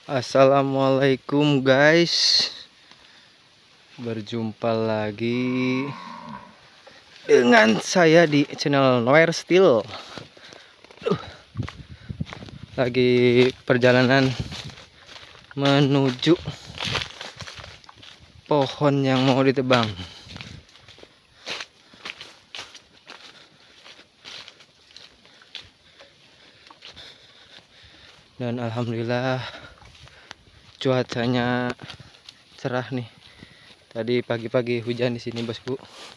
Assalamualaikum guys, berjumpa lagi dengan saya di channel Noir Steel. Lagi perjalanan menuju pohon yang mau ditebang. Dan alhamdulillah cuacanya cerah nih. Tadi pagi-pagi hujan di sini, bosku.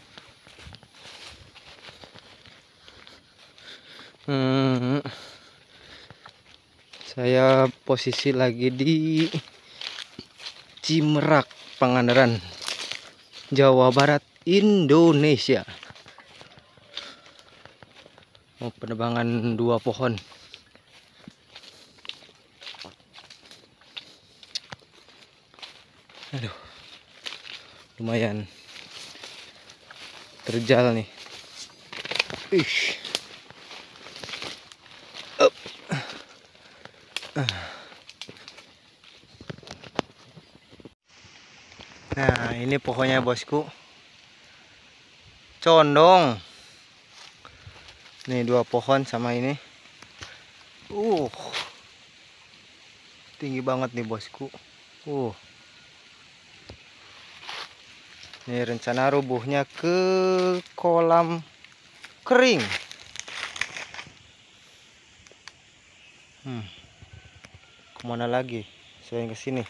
Saya posisi lagi di Cimerak, Pangandaran, Jawa Barat, Indonesia. Mau penebangan 2 pohon. Aduh, lumayan terjal nih. Up. Nah, ini pohonnya, bosku. Condong. Nih 2 pohon sama ini. Tinggi banget nih, bosku. Ini rencana rubuhnya ke kolam kering. Kemana lagi selain ke sini?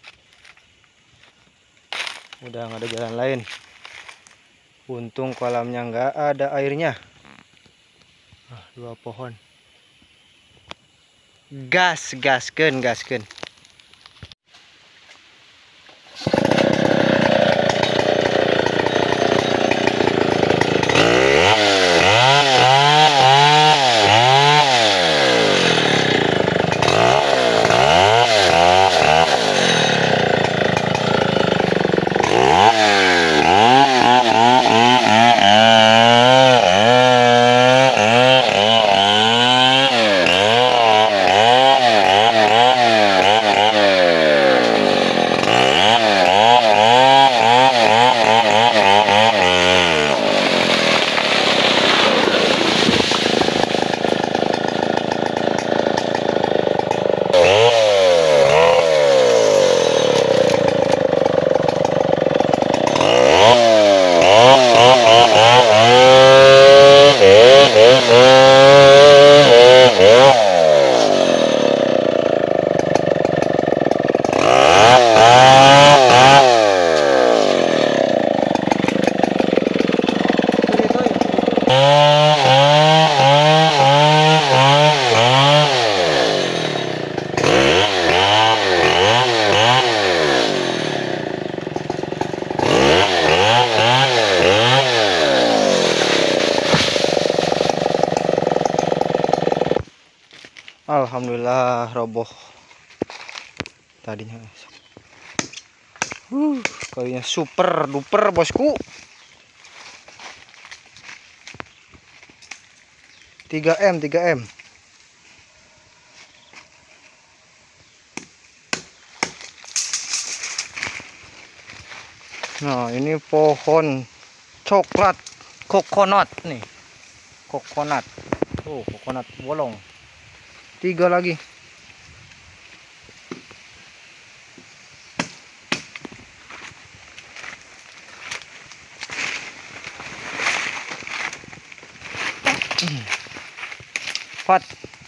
Udah nggak ada jalan lain. Untung kolamnya nggak ada airnya. 2 pohon. Gaskeun. Alhamdulillah roboh tadinya. Kayaknya super duper, bosku. 3M. Nah, ini pohon coklat coconut nih. Coconut bolong. 3 lagi. Pat.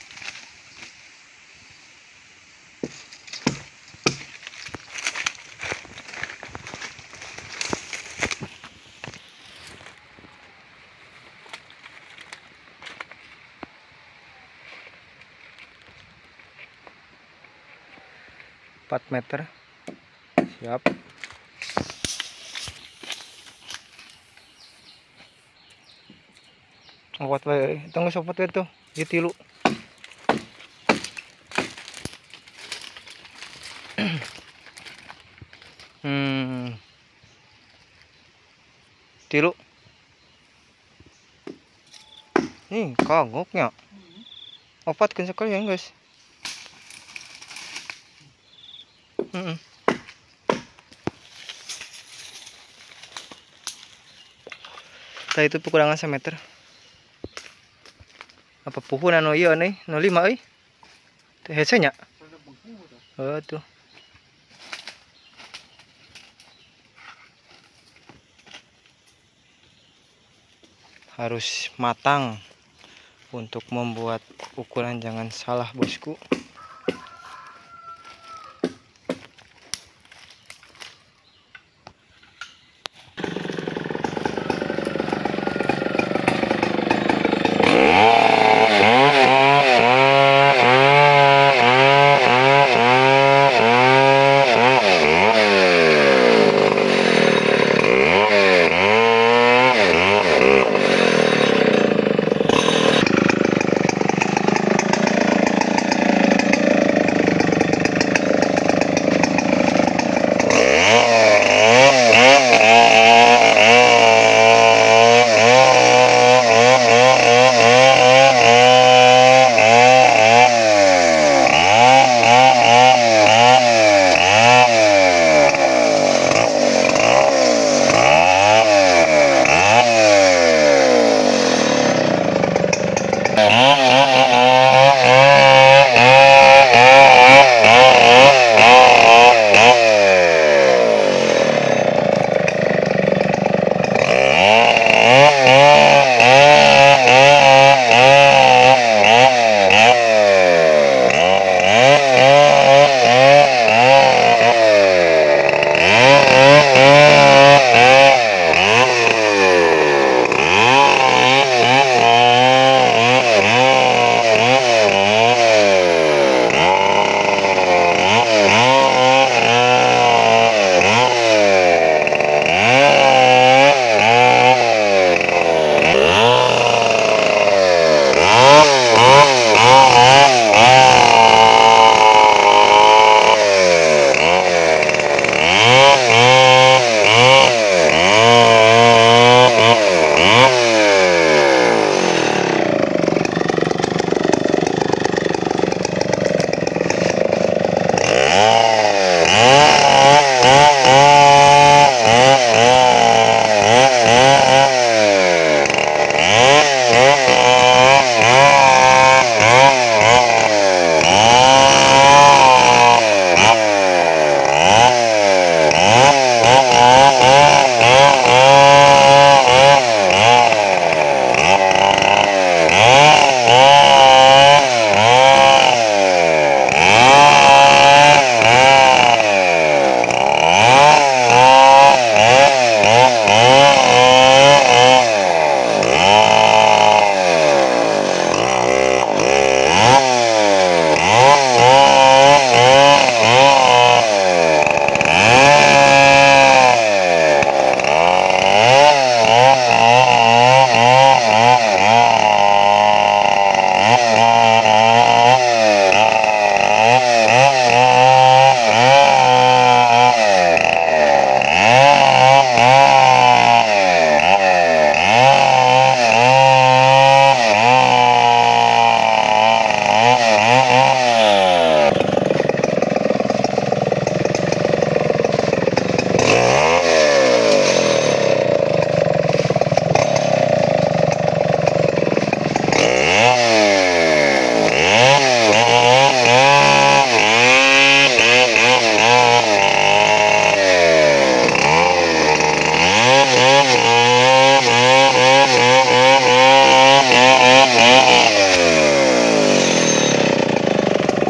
Meter. Siap. Awat wae, tunggu sopot itu. Di tilu. Tilu. Nih, kagoknya. Opat kan sekali ya, guys. Tah itu kekurangan semeter. Apa puhun anu ieu nih 05 euy. Teh hese nya. Oh tuh. Harus matang untuk membuat ukuran, jangan salah bosku.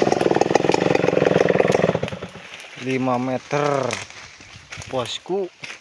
Meter bosku.